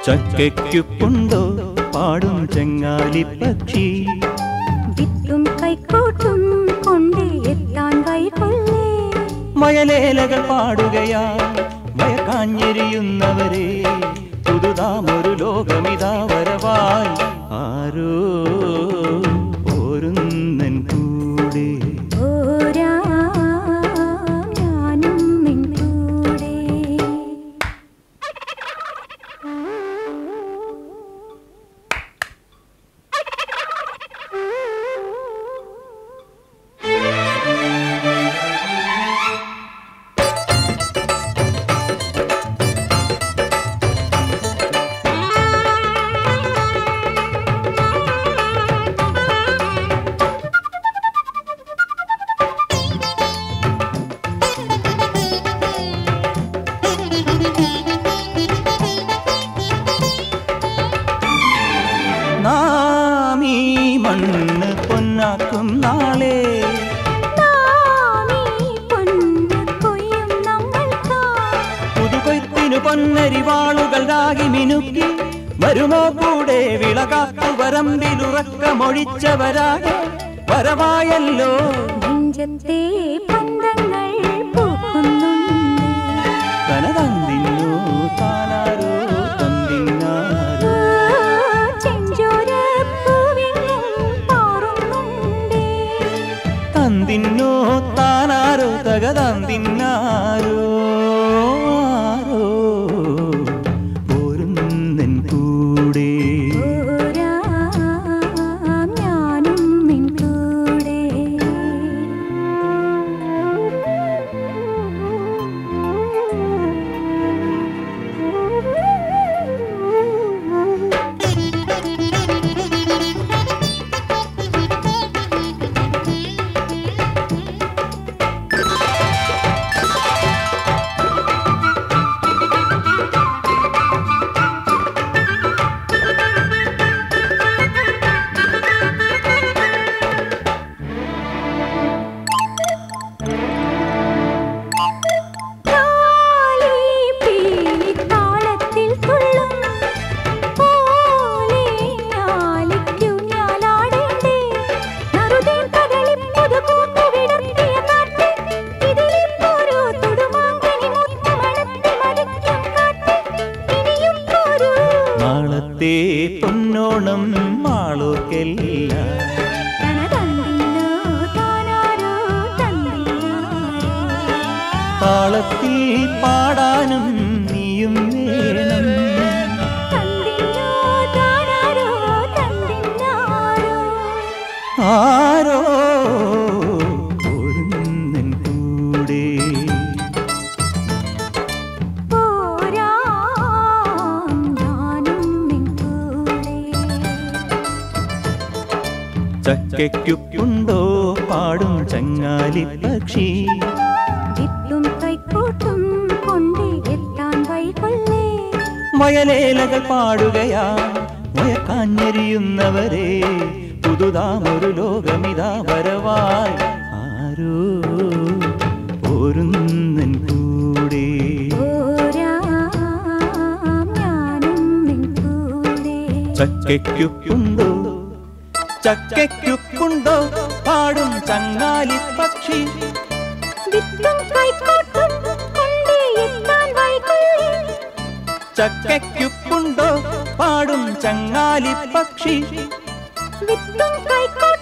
ചക്കയ്ക്കുണ്ടോ പാടും ചെങ്ങാലിപ്പക്ഷി വിത്തും കൈക്കോട്ടും കൊണ്ട് എത്താൻ വൈകൊള്ളേ മയലേലകൾ പാടുകയാ വയക്കാഞ്ഞെരിയുന്നവരെ പുതുതാമൊരു ലോകമിതാ വരവായി ആരോ പോരുന്നൻ കൂടെ ഞാനും നിൻ കൂടെ നാമീ മണ്ണ് പൊന്നാക്കും നാളെ പുതുകൊയ്ത്തിനു പൊന്നരിവാളുകൾ രാഗി മിനുക്കി വരുമോ കൂടെ വിളകാത്തു വരമ്പിലുറക്കമൊഴിച്ചവരാകെ വരവായല്ലോ നെഞ്ചത്തെ പന്തങ്ങൾ പൂക്കുന്നുണ്ട് തനതന്തിന്നു താനാരോ തന്തിന്നാരോ തന്തിന്നോ താനാരോ തകതന്തിന്നാരോ ആരോ പോരുന്നൻ കൂടെ ഞാനും നിൻ കൂടെ നാളത്തെ പൊന്നോണം മാളോർക്കെല്ല താളത്തിൽ പാടാനും നീയും വേണം ആരോ പോരുന്നൻ കൂടെ ചക്കയ്ക്കുണ്ടോ പാടും ചങ്ങാലിപ്പക്ഷി വിത്തും കൈക്കോട്ടും കൊണ്ട് എത്താൻ വൈകൊള്ളേ മയലേലകൾ പാടുകയാ വയക്കാഞ്ഞെരിയുന്നവരെ പുതുതാമൊരു ലോകമിതാ വരവായി ആരോ പോരുന്നൻ കൂടെ ഞാനും നിൻ കൂടെ ചക്കയ്ക്കുണ്ടോ ചക്കയ്ക്കുണ്ടോ പാടും ചങ്ങാലിപ്പക്ഷി വിത്തും കൈക്കോട്ടും കൊണ്ട് എത്താൻ വൈകൊള്ളേ ചക്കയ്ക്കുണ്ടോ പാടും ചങ്ങാലിപ്പക്ഷി വിത്തും കൈക്കോട്ടും